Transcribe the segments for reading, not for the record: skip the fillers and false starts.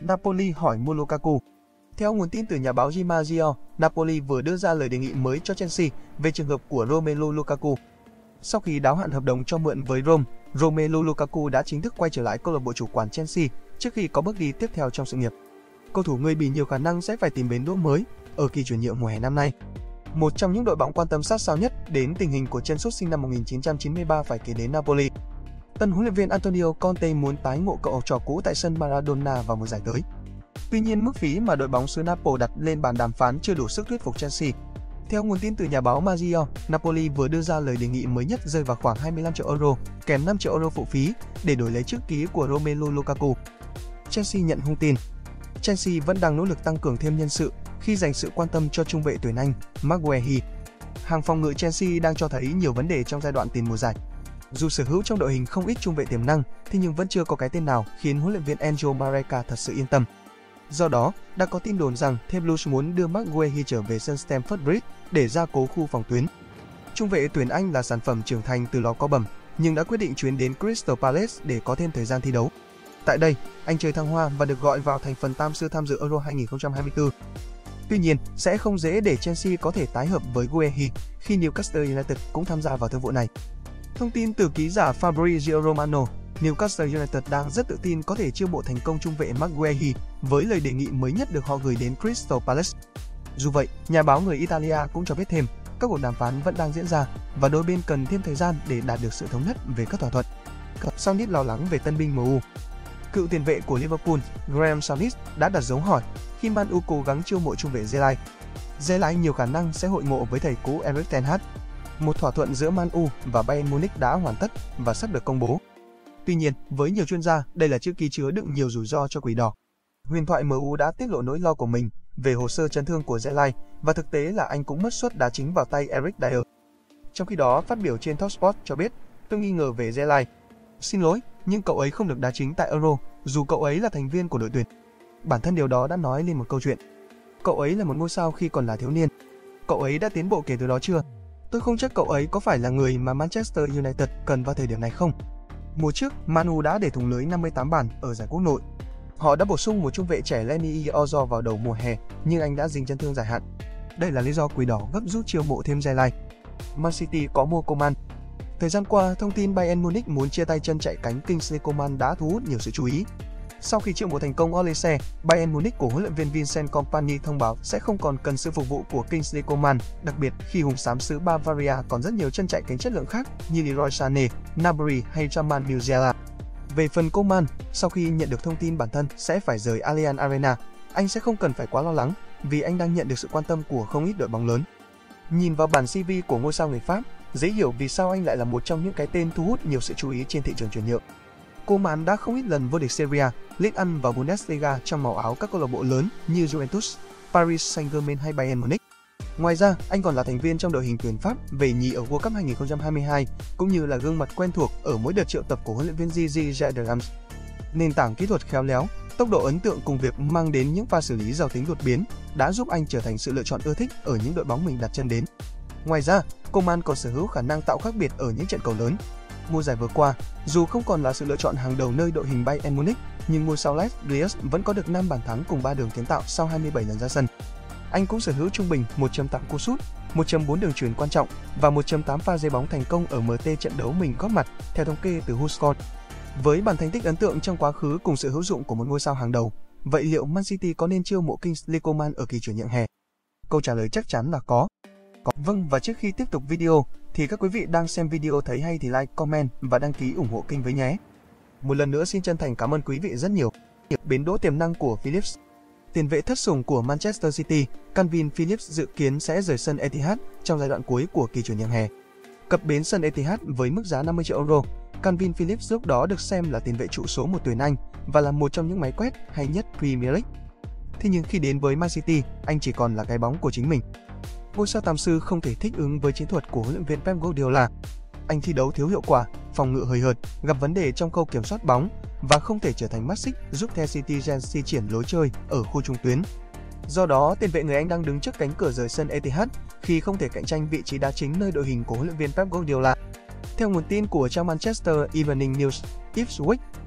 Napoli hỏi mua Lukaku. Theo nguồn tin từ nhà báo Di Marzio, Napoli vừa đưa ra lời đề nghị mới cho Chelsea về trường hợp của Romelu Lukaku. Sau khi đáo hạn hợp đồng cho mượn với Rome, Romelu Lukaku đã chính thức quay trở lại câu lạc bộ chủ quản Chelsea trước khi có bước đi tiếp theo trong sự nghiệp. Cầu thủ người Bỉ nhiều khả năng sẽ phải tìm bến đỗ mới ở kỳ chuyển nhượng mùa hè năm nay. Một trong những đội bóng quan tâm sát sao nhất đến tình hình của chân sút sinh năm 1993 phải kể đến Napoli. Tân huấn luyện viên Antonio Conte muốn tái ngộ cậu học trò cũ tại sân Maradona vào mùa giải tới. Tuy nhiên, mức phí mà đội bóng xứ Napoli đặt lên bàn đàm phán chưa đủ sức thuyết phục Chelsea. Theo nguồn tin từ nhà báo Marzio, Napoli vừa đưa ra lời đề nghị mới nhất rơi vào khoảng 25 triệu euro, kèm 5 triệu euro phụ phí để đổi lấy chữ ký của Romelu Lukaku. Chelsea nhận hung tin. Chelsea vẫn đang nỗ lực tăng cường thêm nhân sự khi dành sự quan tâm cho trung vệ tuyển Anh Maguire. Hàng phòng ngự Chelsea đang cho thấy nhiều vấn đề trong giai đoạn tiền mùa giải. Dù sở hữu trong đội hình không ít trung vệ tiềm năng, thế nhưng vẫn chưa có cái tên nào khiến huấn luyện viên Enzo Maresca thật sự yên tâm. Do đó, đã có tin đồn rằng The Blues muốn đưa Maguire trở về sân Stamford Bridge để gia cố khu phòng tuyến. Trung vệ tuyển Anh là sản phẩm trưởng thành từ lò có bầm, nhưng đã quyết định chuyến đến Crystal Palace để có thêm thời gian thi đấu. Tại đây, anh chơi thăng hoa và được gọi vào thành phần tam sư tham dự Euro 2024. Tuy nhiên, sẽ không dễ để Chelsea có thể tái hợp với Guehi khi Newcastle United cũng tham gia vào thương vụ này. Thông tin từ ký giả Fabrizio Romano, Newcastle United đang rất tự tin có thể chiêu mộ thành công trung vệ Maguire với lời đề nghị mới nhất được họ gửi đến Crystal Palace. Dù vậy, nhà báo người Italia cũng cho biết thêm, các cuộc đàm phán vẫn đang diễn ra và đôi bên cần thêm thời gian để đạt được sự thống nhất về các thỏa thuận. Sau nít lo lắng về tân binh MU, cựu tiền vệ của Liverpool Graham Souness đã đặt dấu hỏi khi Man U cố gắng chiêu mộ trung vệ Ziyech. Ziyech nhiều khả năng sẽ hội ngộ với thầy cũ Erik ten Hag. Một thỏa thuận giữa Man U và Bayern Munich đã hoàn tất và sắp được công bố. Tuy nhiên, với nhiều chuyên gia, đây là chữ ký chứa đựng nhiều rủi ro cho Quỷ Đỏ. Huyền thoại MU đã tiết lộ nỗi lo của mình về hồ sơ chấn thương của Ziyech và thực tế là anh cũng mất suất đá chính vào tay Eric Dier. Trong khi đó, phát biểu trên Talksport cho biết, tôi nghi ngờ về Ziyech. Xin lỗi, nhưng cậu ấy không được đá chính tại Euro, dù cậu ấy là thành viên của đội tuyển. Bản thân điều đó đã nói lên một câu chuyện. Cậu ấy là một ngôi sao khi còn là thiếu niên. Cậu ấy đã tiến bộ kể từ đó chưa? Tôi không chắc cậu ấy có phải là người mà Manchester United cần vào thời điểm này không. Mùa trước, Man U đã để thủng lưới 58 bàn ở giải quốc nội. Họ đã bổ sung một trung vệ trẻ Lenny Ozo vào đầu mùa hè, nhưng anh đã dính chấn thương dài hạn. Đây là lý do Quỷ Đỏ gấp rút chiêu mộ thêm Ziyech. Man City có mua Coman. Thời gian qua, thông tin Bayern Munich muốn chia tay chân chạy cánh Kingsley Coman đã thu hút nhiều sự chú ý. Sau khi chiêu mộ thành công Olise, Bayern Munich của huấn luyện viên Vincent Kompany thông báo sẽ không còn cần sự phục vụ của Kingsley Coman, đặc biệt khi hùng xám xứ Bavaria còn rất nhiều chân chạy cánh chất lượng khác như Leroy Sané, Gnabry hay Jamal Musiala. Về phần Coman, sau khi nhận được thông tin bản thân sẽ phải rời Allianz Arena, anh sẽ không cần phải quá lo lắng vì anh đang nhận được sự quan tâm của không ít đội bóng lớn. Nhìn vào bản CV của ngôi sao người Pháp, dễ hiểu vì sao anh lại là một trong những cái tên thu hút nhiều sự chú ý trên thị trường chuyển nhượng. Coman đã không ít lần vô địch Serie A, Ligue 1 và Bundesliga trong màu áo các câu lạc bộ lớn như Juventus, Paris Saint-Germain hay Bayern Munich. Ngoài ra, anh còn là thành viên trong đội hình tuyển Pháp về nhì ở World Cup 2022, cũng như là gương mặt quen thuộc ở mỗi đợt triệu tập của huấn luyện viên Gigi Deschamps. Nền tảng kỹ thuật khéo léo, tốc độ ấn tượng cùng việc mang đến những pha xử lý giàu tính đột biến đã giúp anh trở thành sự lựa chọn ưa thích ở những đội bóng mình đặt chân đến. Ngoài ra, Coman còn sở hữu khả năng tạo khác biệt ở những trận cầu lớn. Mùa giải vừa qua, dù không còn là sự lựa chọn hàng đầu nơi đội hình Bayern Munich, nhưng ngôi sao Les Griez vẫn có được 5 bàn thắng cùng 3 đường kiến tạo sau 27 lần ra sân. Anh cũng sở hữu trung bình 1.8 cú sút, 1.4 đường chuyền quan trọng và 1.8 pha giây bóng thành công ở MT trận đấu mình góp mặt, theo thống kê từ WhoScored. Với bản thành tích ấn tượng trong quá khứ cùng sự hữu dụng của một ngôi sao hàng đầu, vậy liệu Man City có nên chiêu mộ Kingsley Coman ở kỳ chuyển nhượng hè? Câu trả lời chắc chắn là có. Vâng, và trước khi tiếp tục video thì các quý vị đang xem video thấy hay thì like, comment và đăng ký ủng hộ kênh với nhé. Một lần nữa xin chân thành cảm ơn quý vị rất nhiều. Bến đỗ tiềm năng của Phillips. Tiền vệ thất sủng của Manchester City, Calvin Phillips dự kiến sẽ rời sân Etihad trong giai đoạn cuối của kỳ chuyển nhượng hè. Cập bến sân Etihad với mức giá 50 triệu euro, Calvin Phillips lúc đó được xem là tiền vệ trụ số một tuyển Anh và là một trong những máy quét hay nhất Premier League. Thế nhưng khi đến với Man City, anh chỉ còn là cái bóng của chính mình. Ngôi sao tạm sư không thể thích ứng với chiến thuật của huấn luyện viên Pep Guardiola. Anh thi đấu thiếu hiệu quả, phòng ngự hời hợt, gặp vấn đề trong khâu kiểm soát bóng và không thể trở thành mắt xích giúp The Citizens thi triển lối chơi ở khu trung tuyến. Do đó, tiền vệ người Anh đang đứng trước cánh cửa rời sân Etihad khi không thể cạnh tranh vị trí đá chính nơi đội hình của huấn luyện viên Pep Guardiola. Theo nguồn tin của trang Manchester Evening News, Ipswich,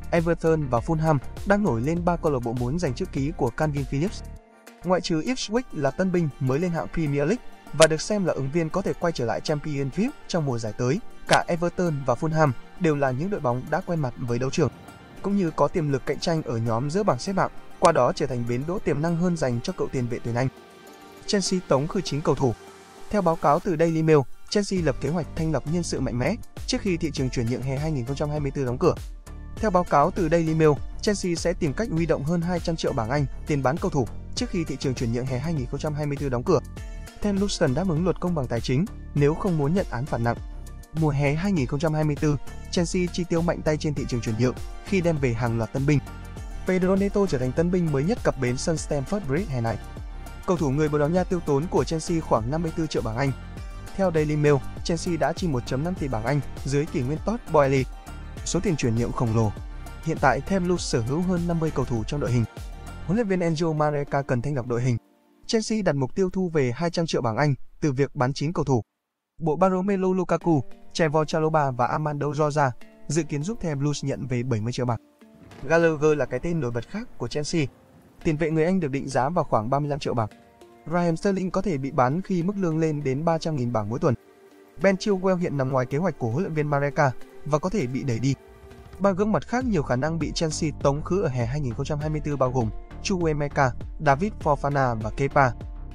Everton và Fulham đang nổi lên 3 câu lạc bộ muốn giành chữ ký của Calvin Phillips. Ngoại trừ Ipswich là tân binh mới lên hạng Premier League và được xem là ứng viên có thể quay trở lại Championship trong mùa giải tới, cả Everton và Fulham đều là những đội bóng đã quen mặt với đấu trường, cũng như có tiềm lực cạnh tranh ở nhóm giữa bảng xếp hạng, qua đó trở thành bến đỗ tiềm năng hơn dành cho cựu tiền vệ tuyển Anh. Chelsea tống khử 9 cầu thủ. Theo báo cáo từ Daily Mail, Chelsea lập kế hoạch thanh lọc nhân sự mạnh mẽ trước khi thị trường chuyển nhượng hè 2024 đóng cửa. Theo báo cáo từ Daily Mail, Chelsea sẽ tìm cách huy động hơn 200 triệu bảng Anh tiền bán cầu thủ trước khi thị trường chuyển nhượng hè 2024 đóng cửa. Then Luton đáp ứng luật công bằng tài chính nếu không muốn nhận án phạt nặng. Mùa hè 2024, Chelsea chi tiêu mạnh tay trên thị trường chuyển nhượng khi đem về hàng loạt tân binh. Pedro Neto trở thành tân binh mới nhất cập bến sân Stamford Bridge hè này. Cầu thủ người Bồ Đào Nha tiêu tốn của Chelsea khoảng 54 triệu bảng Anh. Theo Daily Mail, Chelsea đã chi 1.5 tỷ bảng Anh dưới kỷ nguyên Todd Boehly. Số tiền chuyển nhượng khổng lồ. Hiện tại Thames Valley sở hữu hơn 50 cầu thủ trong đội hình. Huấn luyện viên Enzo Maresca cần thanh lọc đội hình. Chelsea đặt mục tiêu thu về 200 triệu bảng Anh từ việc bán 9 cầu thủ. Bộ ba Romelu Lukaku, Trevoh Chalobah và Armando Broja dự kiến giúp Thames Valley nhận về 70 triệu bảng. Gallagher là cái tên nổi bật khác của Chelsea. Tiền vệ người Anh được định giá vào khoảng 35 triệu bảng. Raheem Sterling có thể bị bán khi mức lương lên đến 300.000 bảng mỗi tuần. Ben Chilwell hiện nằm ngoài kế hoạch của huấn luyện viên Maresca và có thể bị đẩy đi. Ba gương mặt khác nhiều khả năng bị Chelsea tống khứ ở hè 2024 bao gồm Chukwuemeka, David Fofana và Kepa.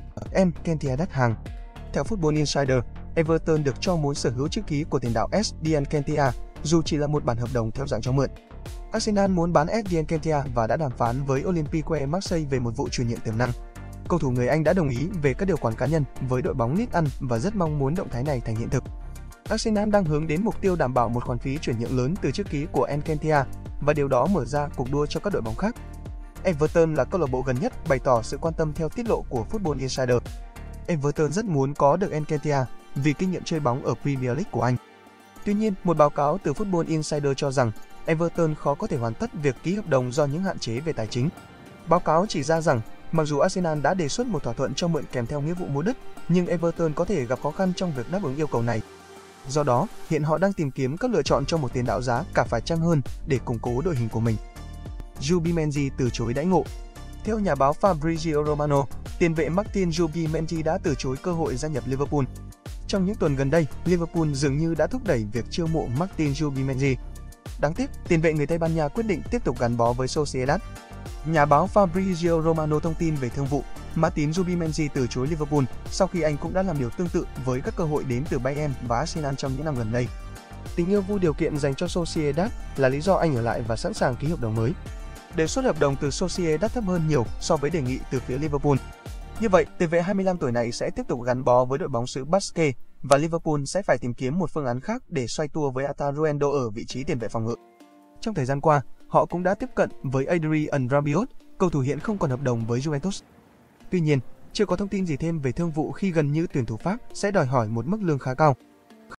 Nketiah đắt hàng. Theo Football Insider, Everton được cho muốn sở hữu chữ ký của tiền đạo Eddie Nketiah dù chỉ là một bản hợp đồng theo dạng cho mượn. Arsenal muốn bán Eddie Nketiah và đã đàm phán với Olympique Marseille về một vụ chuyển nhượng tiềm năng. Cầu thủ người Anh đã đồng ý về các điều khoản cá nhân với đội bóng Leeds Ăn và rất mong muốn động thái này thành hiện thực. Arsenal đang hướng đến mục tiêu đảm bảo một khoản phí chuyển nhượng lớn từ chữ ký của Nketiah và điều đó mở ra cuộc đua cho các đội bóng khác. Everton là câu lạc bộ gần nhất bày tỏ sự quan tâm theo tiết lộ của Football Insider. Everton rất muốn có được Nketiah vì kinh nghiệm chơi bóng ở Premier League của Anh. Tuy nhiên, một báo cáo từ Football Insider cho rằng Everton khó có thể hoàn tất việc ký hợp đồng do những hạn chế về tài chính. Báo cáo chỉ ra rằng, mặc dù Arsenal đã đề xuất một thỏa thuận cho mượn kèm theo nghĩa vụ mua đất, nhưng Everton có thể gặp khó khăn trong việc đáp ứng yêu cầu này. Do đó, hiện họ đang tìm kiếm các lựa chọn cho một tiền đạo giá cả phải chăng hơn để củng cố đội hình của mình. Zubimendi từ chối đãi ngộ. Theo nhà báo Fabrizio Romano, tiền vệ Martin Zubimendi đã từ chối cơ hội gia nhập Liverpool. Trong những tuần gần đây, Liverpool dường như đã thúc đẩy việc chiêu mộ Martin Zubimendi. Đáng tiếc, tiền vệ người Tây Ban Nha quyết định tiếp tục gắn bó với Sociedad. Nhà báo Fabrizio Romano thông tin về thương vụ Martin Zubimendi từ chối Liverpool sau khi anh cũng đã làm điều tương tự với các cơ hội đến từ Bayern và Arsenal trong những năm gần đây. Tình yêu vô điều kiện dành cho Sociedad là lý do anh ở lại và sẵn sàng ký hợp đồng mới. Đề xuất hợp đồng từ Sociedad thấp hơn nhiều so với đề nghị từ phía Liverpool. Như vậy, tiền vệ 25 tuổi này sẽ tiếp tục gắn bó với đội bóng xứ Basque và Liverpool sẽ phải tìm kiếm một phương án khác để xoay tua với Arta Ruendo ở vị trí tiền vệ phòng ngự. Trong thời gian qua, họ cũng đã tiếp cận với Adrien Rabiot, cầu thủ hiện không còn hợp đồng với Juventus. Tuy nhiên, chưa có thông tin gì thêm về thương vụ khi gần như tuyển thủ Pháp sẽ đòi hỏi một mức lương khá cao.